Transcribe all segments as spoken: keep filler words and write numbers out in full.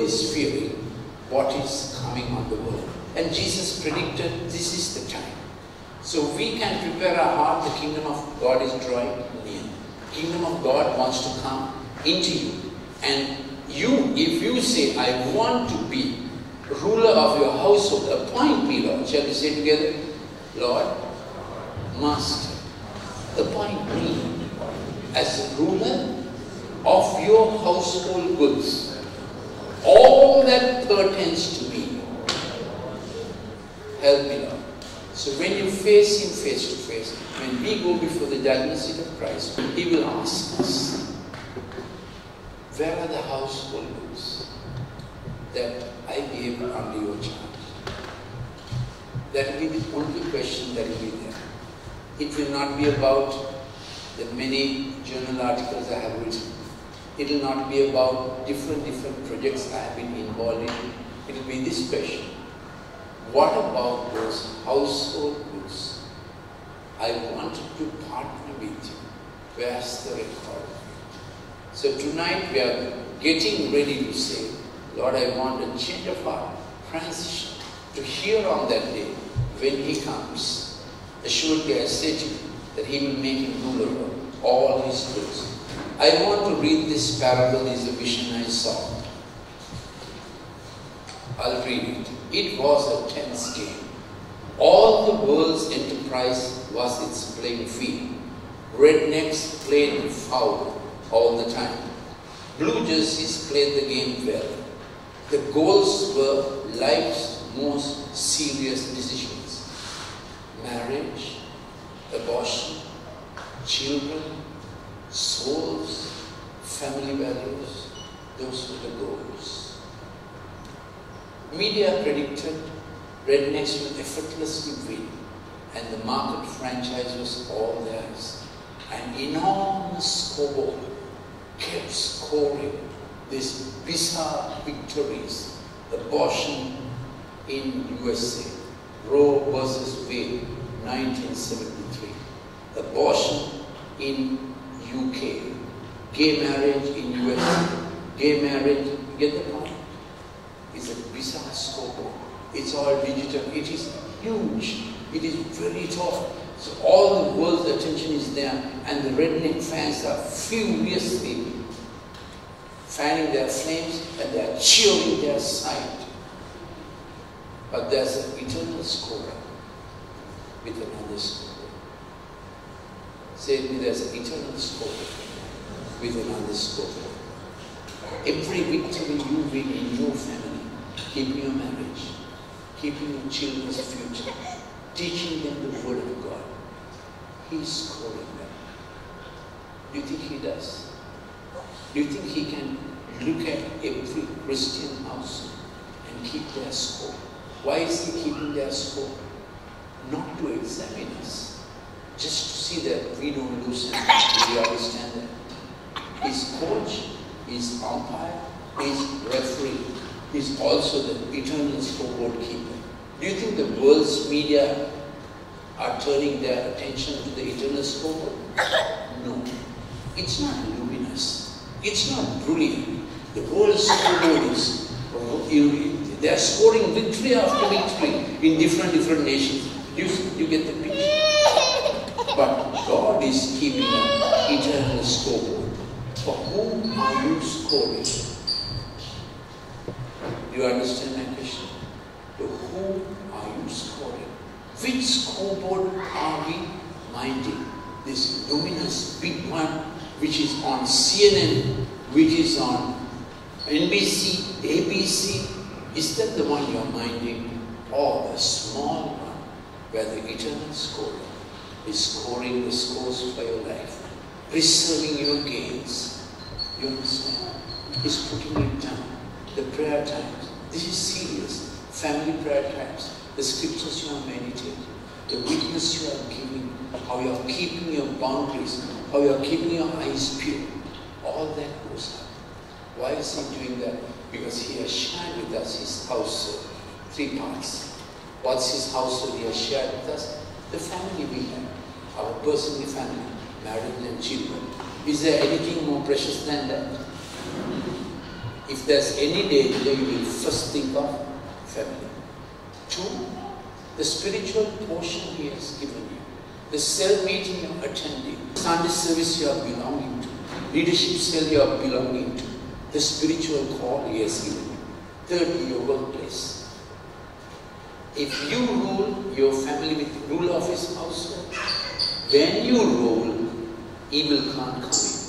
is fearing what is coming on the world. And Jesus predicted this is the time. So we can prepare our heart. The kingdom of God is drawing near. Kingdom of God wants to come into you. And you, if you say, I want to be ruler of your household, appoint me, Lord. Shall we say together? Lord, Master, appoint me as a ruler of your household goods. All that pertains to me. Help me, Lord. So when you face Him face to face, when we go before the judgment seat of Christ, He will ask us, where are the household goods that I gave under your charge? That will be the only question that will be there. It will not be about the many journal articles I have written. It will not be about different, different projects I have been involved in. It will be this question. What about those household goods? I wanted to partner with you. Where's the record? So tonight we are getting ready to say, Lord, I want a change of heart, transition, to hear on that day when He comes. Assuredly I say to you that He will make Him ruler of all His goods. I want to read this parable. Is a vision I saw. I'll read it. It was a tense game. All the world's enterprise was its playing field. Rednecks played foul all the time. Blue jerseys played the game well. The goals were life's most serious decisions. Marriage, abortion, children, souls, family values, those were the goals. Media predicted rednecks would effortlessly win, and the market franchise was all theirs. An enormous scoreboard kept scoring these bizarre victories. Abortion in U S A, Roe versus Wade, nineteen seventy-three. Abortion in U K, gay marriage in U S A, gay marriage, you get the point? It's a bizarre scoreboard. It's all digital. It is huge. It is very tall. So all the world's attention is there, and the redneck fans are furiously fanning their flames and they are cheering their side. But there's an eternal scorer with another scorer. Say with me, there's an eternal scorer with another scorer. Every victory you win in your family, keeping your marriage, keeping your children's future, teaching them the Word of God, He's scoring them. Do you think He does? Do you think He can look at every Christian house and keep their score? Why is He keeping their score? Not to examine us, just to see that we don't lose anything. Do you understand that? His coach, His umpire, His referee, is also the eternal scoreboard keeper. Do you think the world's media are turning their attention to the eternal scoreboard? No. It's not luminous. It's not brilliant. The world's scoreboard is, they are scoring victory after victory in different, different nations. You, you get the picture? But God is keeping an eternal scoreboard. For whom are you scoring? Do you understand my question? To whom are you scoring? Which scoreboard are we minding? This luminous big one, which is on C N N, which is on N B C, A B C, is that the one you're minding? Or the small one, where the eternal scorer is scoring the scores for your life, preserving your gains? You understand? He's putting it down. The prayer times, this is serious. Family prayer times, the scriptures you are meditating, the witness you are giving, how you are keeping your boundaries, how you are keeping your eyes pure, all that goes up. Why is He doing that? Because He has shared with us His household. Three parts. What's His household He has shared with us? The family we have, our personal family, marriage and children. Is there anything more precious than that? If there's any danger, you will first think of family. Two, the spiritual portion He has given you. The cell meeting you are attending. Sunday service you are belonging to. Leadership cell you are belonging to. The spiritual call He has given you. Thirdly, your workplace. If you rule your family with the rule of His household, when you rule, evil can't come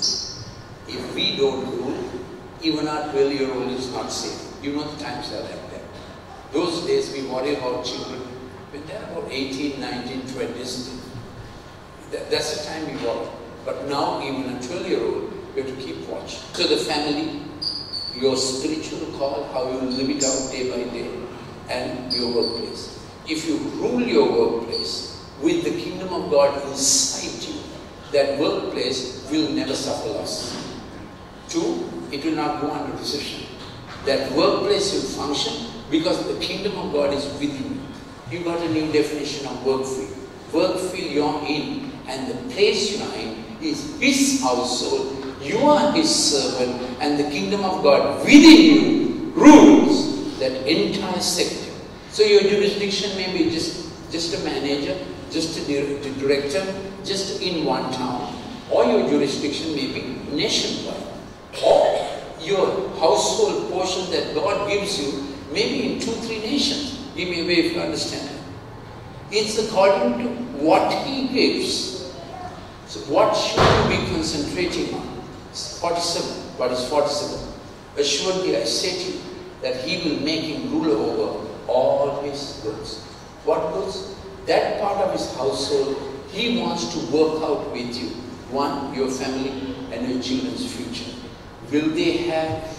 in. If we don't rule, even our twelve-year-old is not safe. You know the times are like that. Those days we worry about children when they're about eighteen, nineteen, twenties. That, that's the time we worry. But now even a twelve-year-old, we have to keep watch. So the family, your spiritual call, how you live it out day by day, and your workplace. If you rule your workplace with the kingdom of God inside you, that workplace will never suffer loss. Two, it will not go under recession. That workplace will function because the kingdom of God is within you. You got a new definition of work field. Work field you're in, and the place you're in is His household. You are His servant, and the kingdom of God within you rules that entire sector. So your jurisdiction may be just, just a manager, just a director, just in one town, or your jurisdiction may be nationwide, or your household portion that God gives you may be in two, three nations. Give me a way if you understand it. It's according to what He gives. So what should you be concentrating on? forty-seven. What is forty-seven? Assuredly I say to you that He will make him ruler over all His goods. What goods? That part of His household He wants to work out with you. One, your family and your children's future. Will they have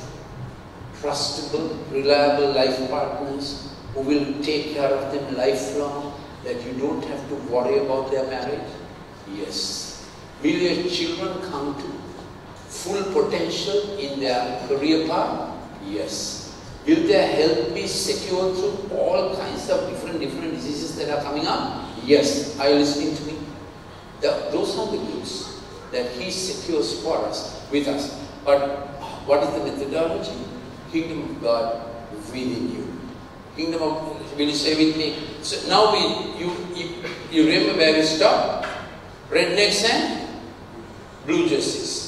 trustable, reliable life partners who will take care of them lifelong, that you don't have to worry about their marriage? Yes. Will your children come to full potential in their career path? Yes. Will their health be secure through all kinds of different, different diseases that are coming up? Yes. Are you listening to me? The, those are the goods that He secures for us, with us. But what is the methodology? Kingdom of God within you. Kingdom of, will you say with me? So now we, you, you, you remember where we stopped? Rednecks and blue jerseys.